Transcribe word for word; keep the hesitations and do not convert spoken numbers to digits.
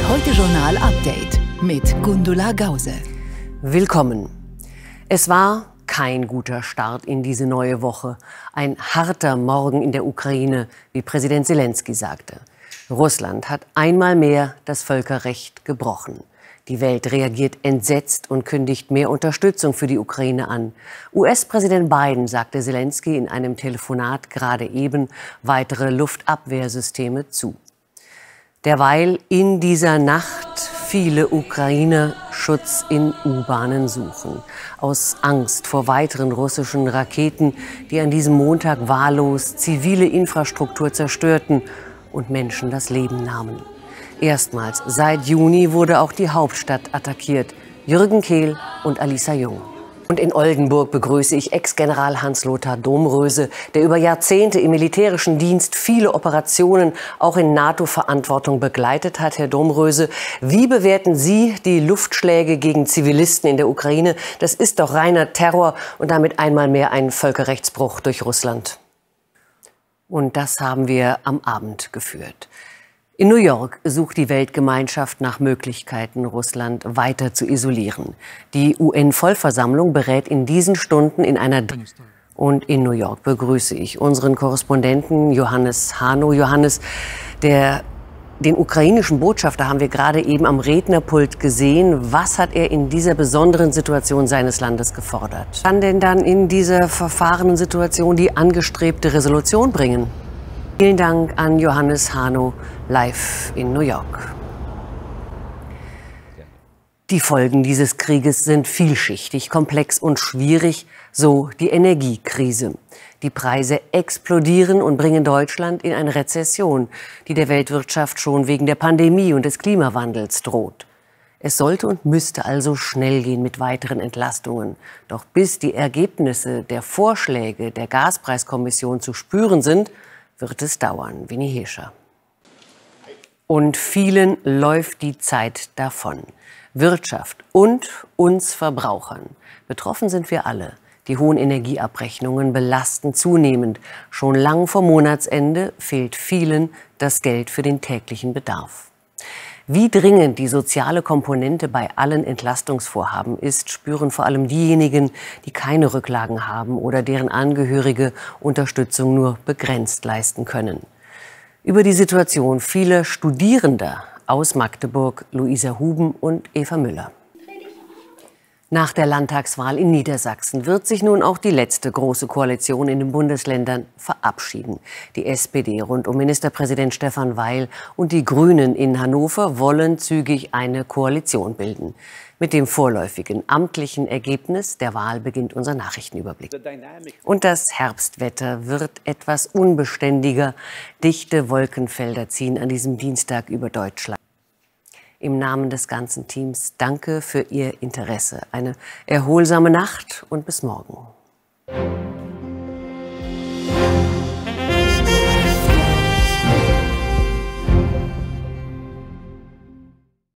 Heute-Journal Update mit Gundula Gause. Willkommen. Es war kein guter Start in diese neue Woche. Ein harter Morgen in der Ukraine, wie Präsident Selenskyj sagte. Russland hat einmal mehr das Völkerrecht gebrochen. Die Welt reagiert entsetzt und kündigt mehr Unterstützung für die Ukraine an. U S-Präsident Biden sagte Selenskyj in einem Telefonat gerade eben weitere Luftabwehrsysteme zu. Derweil in dieser Nacht viele Ukrainer Schutz in U-Bahnen suchen. Aus Angst vor weiteren russischen Raketen, die an diesem Montag wahllos zivile Infrastruktur zerstörten und Menschen das Leben nahmen. Erstmals seit Juni wurde auch die Hauptstadt attackiert. Jürgen Kehl und Alisa Jung. Und in Oldenburg begrüße ich Ex-General Hans-Lothar Domröse, der über Jahrzehnte im militärischen Dienst viele Operationen auch in NATO-Verantwortung begleitet hat. Herr Domröse, wie bewerten Sie die Luftschläge gegen Zivilisten in der Ukraine? Das ist doch reiner Terror und damit einmal mehr ein Völkerrechtsbruch durch Russland. Und das haben wir am Abend geführt. In New York sucht die Weltgemeinschaft nach Möglichkeiten, Russland weiter zu isolieren. Die U N-Vollversammlung berät in diesen Stunden in einer... Und in New York begrüße ich unseren Korrespondenten Johannes Hano. Johannes, der, den ukrainischen Botschafter haben wir gerade eben am Rednerpult gesehen. Was hat er in dieser besonderen Situation seines Landes gefordert? Kann denn dann in dieser verfahrenen Situation die angestrebte Resolution bringen? Vielen Dank an Johannes Hano, live in New York. Die Folgen dieses Krieges sind vielschichtig, komplex und schwierig, so die Energiekrise. Die Preise explodieren und bringen Deutschland in eine Rezession, die der Weltwirtschaft schon wegen der Pandemie und des Klimawandels droht. Es sollte und müsste also schnell gehen mit weiteren Entlastungen. Doch bis die Ergebnisse der Vorschläge der Gaspreiskommission zu spüren sind, wird es dauern. Winnie Hirscher. Und vielen läuft die Zeit davon. Wirtschaft und uns Verbrauchern. Betroffen sind wir alle. Die hohen Energieabrechnungen belasten zunehmend. Schon lang vor Monatsende fehlt vielen das Geld für den täglichen Bedarf. Wie dringend die soziale Komponente bei allen Entlastungsvorhaben ist, spüren vor allem diejenigen, die keine Rücklagen haben oder deren Angehörige Unterstützung nur begrenzt leisten können. Über die Situation vieler Studierender aus Magdeburg, Luisa Huben und Eva Müller. Nach der Landtagswahl in Niedersachsen wird sich nun auch die letzte große Koalition in den Bundesländern verabschieden. Die S P D rund um Ministerpräsident Stefan Weil und die Grünen in Hannover wollen zügig eine Koalition bilden. Mit dem vorläufigen amtlichen Ergebnis der Wahl beginnt unser Nachrichtenüberblick. Und das Herbstwetter wird etwas unbeständiger. Dichte Wolkenfelder ziehen an diesem Dienstag über Deutschland. Im Namen des ganzen Teams danke für Ihr Interesse. Eine erholsame Nacht und bis morgen.